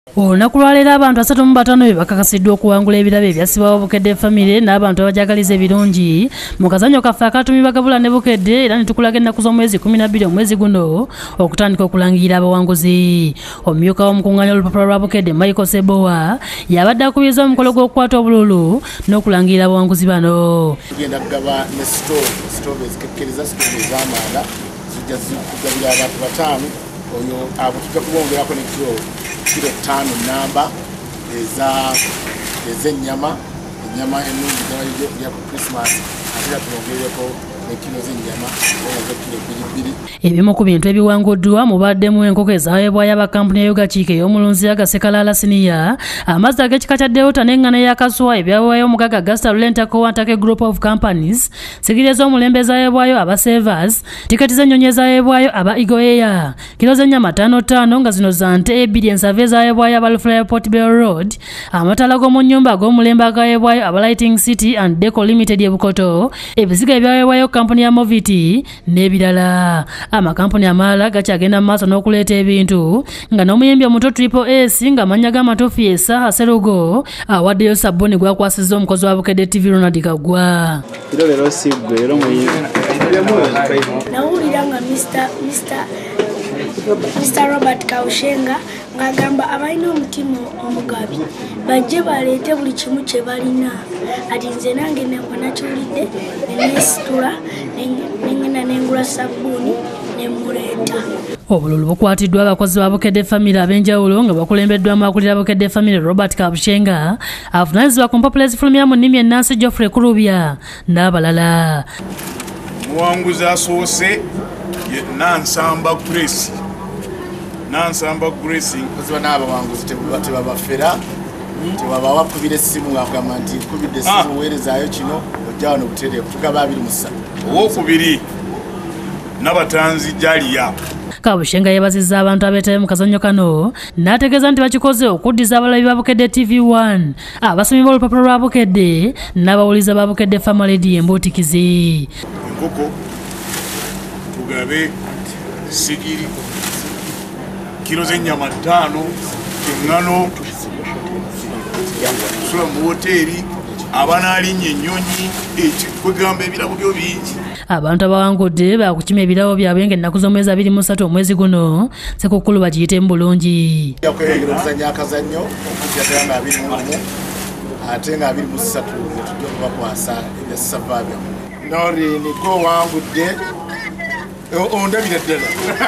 Olunaku lwaleero abantu 35 bakakasiddwa okuwangula ebirabo ebyasibwawo Bukedde famire n'abantu abajagaliza ebirungi mu kazanyo kaffe akatumibwa Gabula ne Bukedde era ne tukulaga ennaku z'omwezi 12 omwezi guno okutandika okulangira abawanguzi. Omumyuka w'omukungaanya olupapula lwa Bukedde Michael Sebowa yabadde akubiriza omukolo gw'okukwata obululu n'okulangira abawanguzi bano. Tugenda kugaba ne stove ezikekkeriza stove ez'amanda zijja kugabira abantu bataano oyo abo tujja kubongerako ne kilo 5 namba ez'ennyama ennungi ya ku Christmas ate tubongereko ne kilo z'ennyama kilo 2. Ebimu ku bintu ebiwanguddwa mubaddemu enkoko ezaweebwayo aba kampuni ya Yogakiika ey'omulunzi Agasekalala Siniya, amazzi ag'ekika kya Delta n'engano ey'akaswa ebyaweebwayo omugaga Augusta Rulenta Kowantake Group of Companies, sigiri ez'omulembe ezaweebwayo aba Savers, tiketi z'ennyonyi ezaweebwayo aba Eagle Air, kilo z'ennyama 5 nga zino za nte 2 ensave ezaweebwayo aba Lufula Port Bell Road, amataala g'omu nnyumba ag'omulembe agaweebwayo aba Lighting City and Deco Limited e Bukoto, ebiziga ebyaweebwayo kampuni ya Moviti n'ebirala. Amakampuni amalala gakyagenda mu maaso n'okuleeta ebintu nga n'omuyimbi omuto Triple S nga amannya g'amatuufu ye Saha Serugo awaddeyo sabbuni gwakwasizza omukozi wa Bukedde TV Ronald Kagwa. Nawulira nga Mr. Robert Kaushenga ng'agamba abalina omutima omugabi bajje baleete buli kimu kye balina. Ati nze nange nakiwulidde nesitula nengenda nengula sabbuuni nemuleeta. Obululu bukwatiddwa abakozi ba Bukedde famire ab'enjawulo nga bakulembeddwamu akulira Bukedde famire Robert Kabushenga, avunaanyizibwa ku mpapula ezifulumya mu nnimi ennansi Geoffrey Kurubya n'abalala. Omuwanguzi asoose ye Nansamba Grace baziba n'abawanguzi tebabafera tebabawakubira essimu ng'agamba nti nkubidde essimu weerezaayo kino ojja wano butereevu tugaba 23. Owokubiri n'abatanzi Jaliya. Kabushenga yeebazizza abantu abeetayo mu kazannyo kano n'ategeeza nti bakikoze okuddiza abalabi ba Bukedde TV1, abasomi b'olupapula lwa Bukedde n'abawuliza ba Bukedde Family Radio embootikizi. Enkoko tugabe sigiri kilo z'ennyama 5 eŋŋano tusula mu woteeri abanaalinnya ennyonyi kwegamba ebirabo byo bingi. Abantu abawangudde bakukima ebirabo byabwe ng'ennaku z'omwezi 23 omwezi guno Ssekukkulu bagiyite mu bulungi. Yakweyongera okuzannya akazannyo okujjatera nga 21 ate nga 23 tujja okubakwasa ebya ssava byamu. Norini gw'owangudde ondabira ddala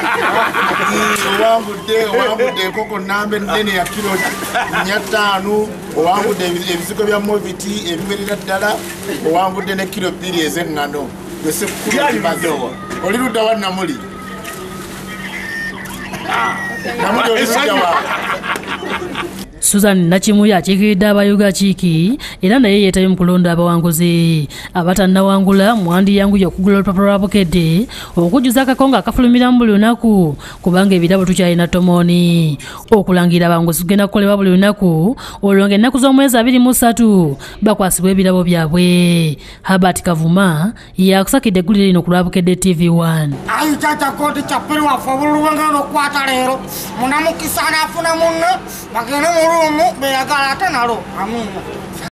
owangudde enkoko namba ennene ya kilo 5, owangudde ebizigo bya Moviti ebiwerera ddala, owangudde ne kilo 2 ez'eŋŋano. Oli ludda wa Namuli? Namuli oli ludda wa? Susan Nakimu yakiikiridde aba Yogakiika era naye yeetayo mu kulonda abawanguzi. Abatannawangula mwandi yanguye okugula olupapula lwa Bukedde okujjuza akakonga akafulumira mu buli lunaku kubanga ebirabo tukyalina tomooni. Okulangira abawanguzi kugenda kukolebwa buli lunaku olwo ng'ennaku z'omwezi 23 bakwasibwa ebirabo byabwe. Herbert Kavuma yakusakidde eggulire lino ku lwa Bukedde TV1. Ayi tata koti chapeli waffe obululu bwengenda okukwata leero munamukisa n'afuna munne bagende mu luumu beyagala ate nalo. Amina.